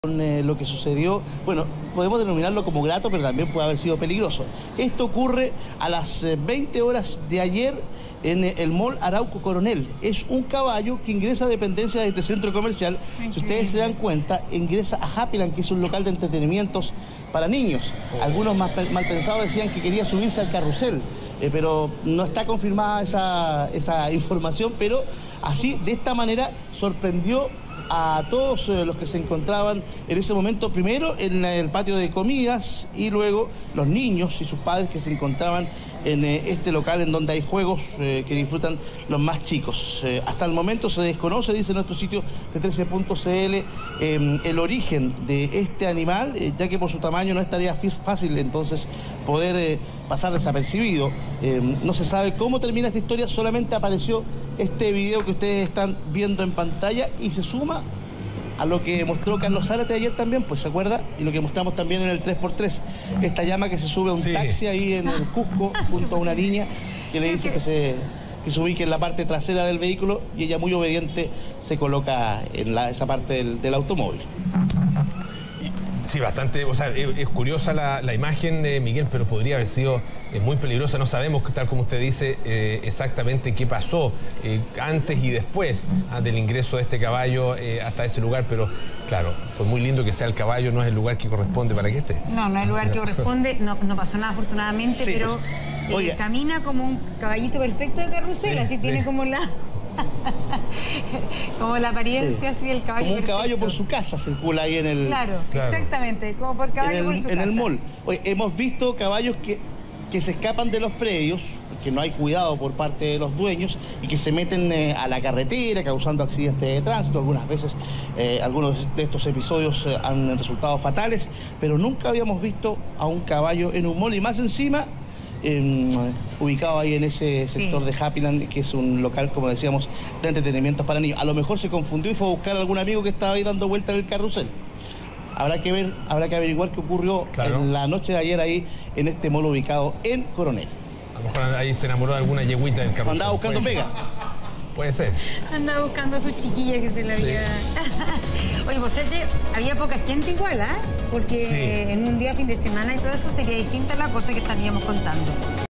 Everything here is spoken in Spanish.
Lo que sucedió, bueno, podemos denominarlo como grato, pero también puede haber sido peligroso. Esto ocurre a las 20 horas de ayer en el Mall Arauco Coronel. Es un caballo que ingresa a dependencia de este centro comercial. Si ustedes se dan cuenta, ingresa a Happyland, que es un local de entretenimientos para niños. Algunos mal pensados decían que quería subirse al carrusel, pero no está confirmada esa información, pero así, de esta manera, sorprendió a todos los que se encontraban en ese momento, primero en el patio de comidas y luego los niños y sus padres que se encontraban en este local en donde hay juegos que disfrutan los más chicos. Hasta el momento se desconoce, dice nuestro sitio de 13.cl, el origen de este animal, ya que por su tamaño no es tarea fácil entonces poder pasar desapercibido. No se sabe cómo termina esta historia, solamente apareció este video que ustedes están viendo en pantalla y se suma a lo que mostró Carlos Zárate ayer también, pues se acuerda, y lo que mostramos también en el 3x3, esta llama que se sube a un taxi ahí en el Cusco junto a una niña que le dice que se ubique en la parte trasera del vehículo y ella muy obediente se coloca en esa parte del automóvil. Sí, bastante, o sea, es curiosa la imagen, Miguel, pero podría haber sido muy peligrosa. No sabemos, tal como usted dice, exactamente qué pasó antes y después del ingreso de este caballo hasta ese lugar, pero claro, pues muy lindo que sea el caballo, no es el lugar que corresponde para que esté. No, no es el lugar que corresponde, no pasó nada afortunadamente, sí, pero pues, camina como un caballito perfecto de carrusel, así tiene como como la apariencia así del caballo. Como un caballo por su casa circula ahí en el... Claro, exactamente, como por caballo por su casa. En el mall. Oye, hemos visto caballos que se escapan de los predios, que no hay cuidado por parte de los dueños y que se meten a la carretera causando accidentes de tránsito. Algunas veces algunos de estos episodios han resultado fatales, pero nunca habíamos visto a un caballo en un mall y más encima ubicado ahí en ese sector de Happyland, que es un local, como decíamos, de entretenimientos para niños. A lo mejor se confundió y fue a buscar a algún amigo que estaba ahí dando vuelta en el carrusel. Habrá que ver, habrá que averiguar qué ocurrió en la noche de ayer ahí en este mall ubicado en Coronel. A lo mejor ahí se enamoró de alguna yeguita del carrusel. Andaba buscando pega. Puede ser. Andaba buscando a su chiquilla que se la había... Oye, por suerte, había poca gente igual, Porque en un día, fin de semana y todo eso sería distinta la cosa que estaríamos contando.